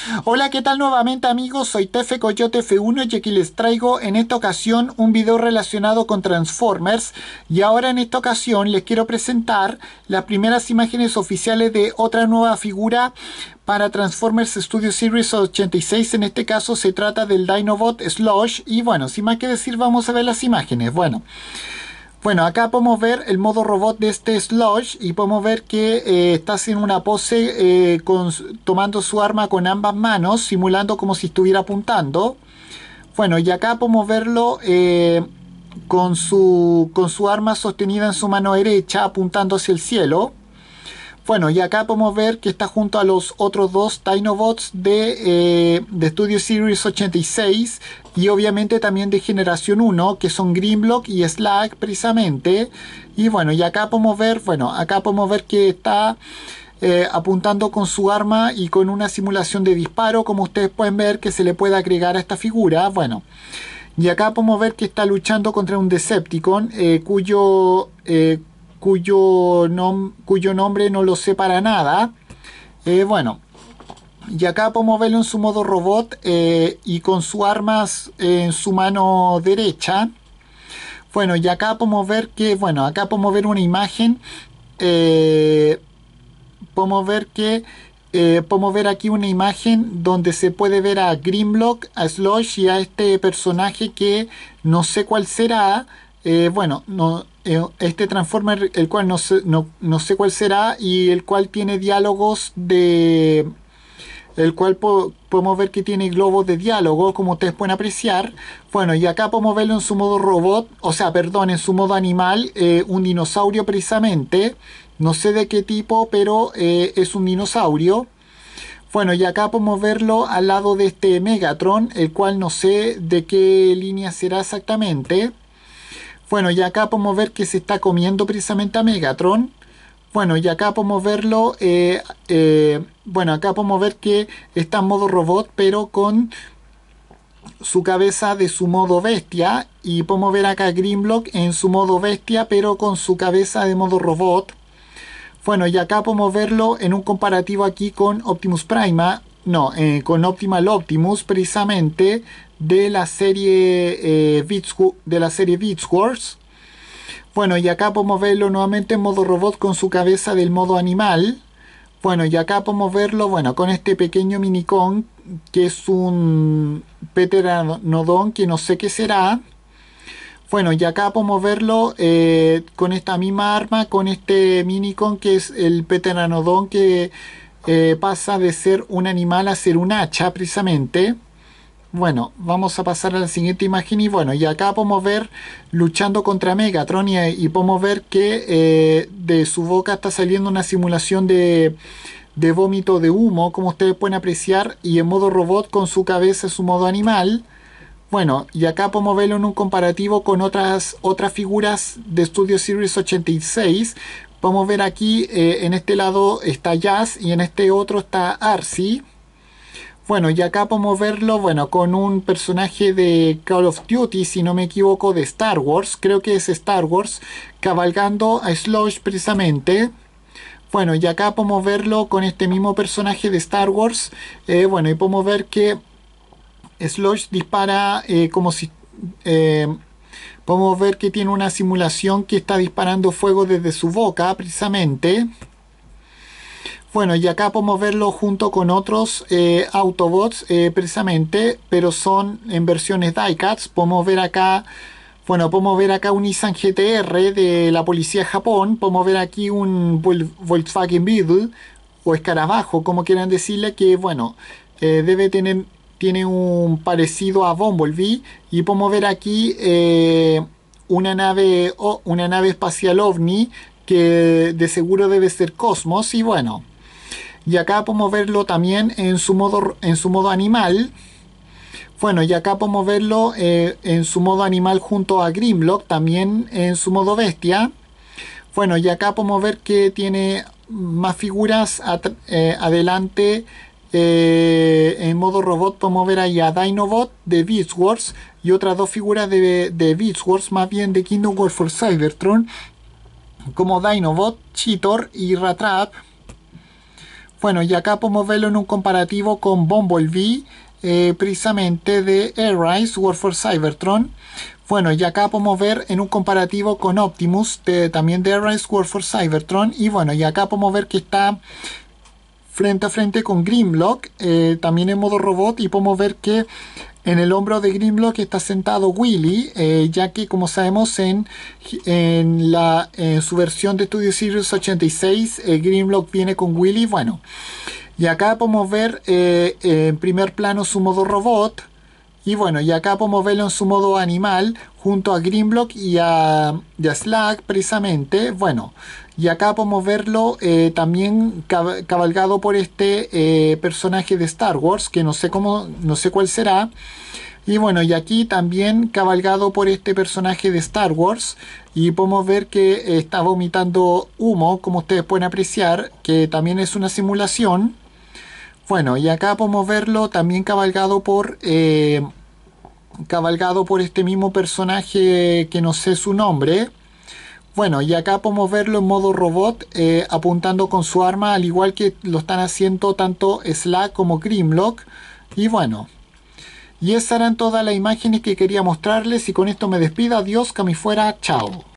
Hola, ¿qué tal nuevamente amigos? Soy Tefe Coyote F1 y aquí les traigo en esta ocasión un video relacionado con Transformers y ahora en esta ocasión les quiero presentar las primeras imágenes oficiales de otra nueva figura para Transformers Studio Series 86. En este caso se trata del Dinobot Slush y bueno, sin más que decir vamos a ver las imágenes. Bueno, acá podemos ver el modo robot de este Slush y podemos ver que está haciendo una pose tomando su arma con ambas manos, simulando como si estuviera apuntando. Bueno, y acá podemos verlo con su arma sostenida en su mano derecha, apuntando hacia el cielo. Bueno, y acá podemos ver que está junto a los otros dos Dinobots de Studio Series 86 y obviamente también de Generación 1, que son Grimlock y Slag precisamente. Y bueno, y acá podemos ver, que está apuntando con su arma y con una simulación de disparo, como ustedes pueden ver que se le puede agregar a esta figura. Bueno, y acá podemos ver que está luchando contra un Decepticon cuyo nombre no lo sé para nada. Bueno, y acá podemos verlo en su modo robot y con sus armas en su mano derecha. Bueno, y acá podemos ver que, acá podemos ver una imagen. Podemos ver aquí una imagen donde se puede ver a Grimlock, a Slush y a este personaje que no sé cuál será. Este Transformer, el cual no sé cuál será y el cual tiene diálogos de... El cual podemos ver que tiene globos de diálogo, como ustedes pueden apreciar. Bueno, y acá podemos verlo en su modo robot, en su modo animal, un dinosaurio precisamente. No sé de qué tipo, pero es un dinosaurio. Bueno, y acá podemos verlo al lado de este Megatron, el cual no sé de qué línea será exactamente. Bueno, y acá podemos ver que se está comiendo precisamente a Megatron. Bueno, y acá podemos verlo, acá podemos ver que está en modo robot, pero con su cabeza de su modo bestia. Y podemos ver acá Grimlock en su modo bestia, pero con su cabeza de modo robot. Bueno, y acá podemos verlo en un comparativo aquí con Optimus Prima. No, con Optimal Optimus, precisamente, de la serie Beast Wars. Bueno, y acá podemos verlo nuevamente en modo robot con su cabeza del modo animal. Bueno, y acá podemos verlo, con este pequeño minicon, que es un Pteranodon, que no sé qué será. Bueno, y acá podemos verlo con esta misma arma, con este minicon, que es el Pteranodon, que pasa de ser un animal a ser un hacha, precisamente. Bueno, vamos a pasar a la siguiente imagen y acá podemos ver luchando contra Megatron y podemos ver que de su boca está saliendo una simulación de vómito de humo, como ustedes pueden apreciar, y en modo robot con su cabeza en su modo animal. Bueno, y acá podemos verlo en un comparativo con otras figuras de Studio Series 86. Podemos ver aquí, en este lado está Jazz y en este otro está Arcee. Bueno, y acá podemos verlo, con un personaje de Call of Duty, si no me equivoco, de Star Wars. Creo que es Star Wars, cabalgando a Slush precisamente. Bueno, y acá podemos verlo con este mismo personaje de Star Wars. Y podemos ver que Slush dispara como si... podemos ver que tiene una simulación que está disparando fuego desde su boca, precisamente. Bueno, y acá podemos verlo junto con otros Autobots, precisamente, pero son en versiones diecast. Podemos ver acá un Nissan GTR de la policía de Japón. Podemos ver aquí un Volkswagen Beetle o escarabajo, como quieran decirle, que tiene un parecido a Bumblebee. Y podemos ver aquí una nave espacial OVNI, que de seguro debe ser Cosmos. Y acá podemos verlo también en su modo animal. Bueno, y acá podemos verlo en su modo animal junto a Grimlock, también en su modo bestia. Bueno, y acá podemos ver que tiene más figuras adelante. En modo robot podemos ver ahí a Dinobot de Beast Wars y otras dos figuras de Beast Wars, más bien de Kingdom War for Cybertron, como Dinobot, Cheetor y Ratrap. Bueno, y acá podemos verlo en un comparativo con Bumblebee, precisamente de Airrise War for Cybertron. Bueno, y acá podemos ver en un comparativo con Optimus, también de Airrise War for Cybertron. Y bueno, y acá podemos ver que está frente a frente con Grimlock, también en modo robot, y podemos ver que en el hombro de Grimlock está sentado Willy, ya que como sabemos en su versión de Studio Series 86, Grimlock viene con Willy. Bueno, y acá podemos ver en primer plano su modo robot. Y bueno, y acá podemos verlo en su modo animal junto a Grimlock y a Slag precisamente. Bueno, y acá podemos verlo también cabalgado por este personaje de Star Wars, que no sé no sé cuál será. Y bueno, y aquí también cabalgado por este personaje de Star Wars. Y podemos ver que está vomitando humo, como ustedes pueden apreciar, que también es una simulación. Bueno, y acá podemos verlo también cabalgado por este mismo personaje que no sé su nombre. Bueno, y acá podemos verlo en modo robot, apuntando con su arma, al igual que lo están haciendo tanto Slag como Grimlock. Y bueno, y esas eran todas las imágenes que quería mostrarles, y con esto me despido. Adiós, que me fuera, chao.